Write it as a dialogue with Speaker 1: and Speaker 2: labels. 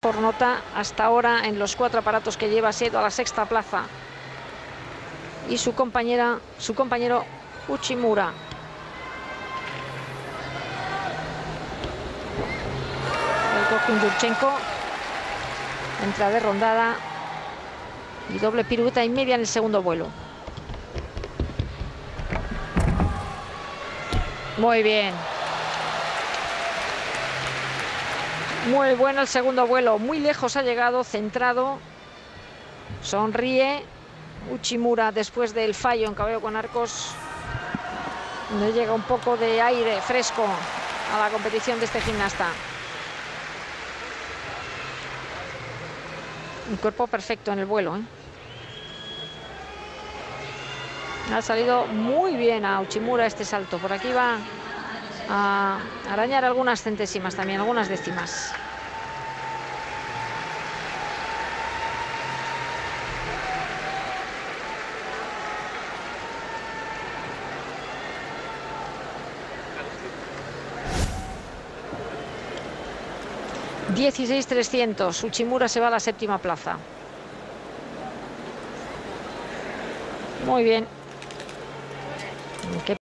Speaker 1: mejor nota hasta ahora en los 4 aparatos que lleva. Ha ido a la 6ª plaza. Y su compañero Uchimura. El coge un Yurchenko. Entra de rondada. Y doble pirueta y media en el segundo vuelo. Muy bien. Muy bueno el segundo vuelo. Muy lejos ha llegado, centrado. Sonríe Uchimura después del fallo en cabello con arcos. Le llega un poco de aire fresco a la competición de este gimnasta. Un cuerpo perfecto en el vuelo, ¿eh? Ha salido muy bien a Uchimura este salto. Por aquí va a arañar algunas centésimas también, algunas décimas. $16.300. Uchimura se va a la 7ª plaza. Muy bien.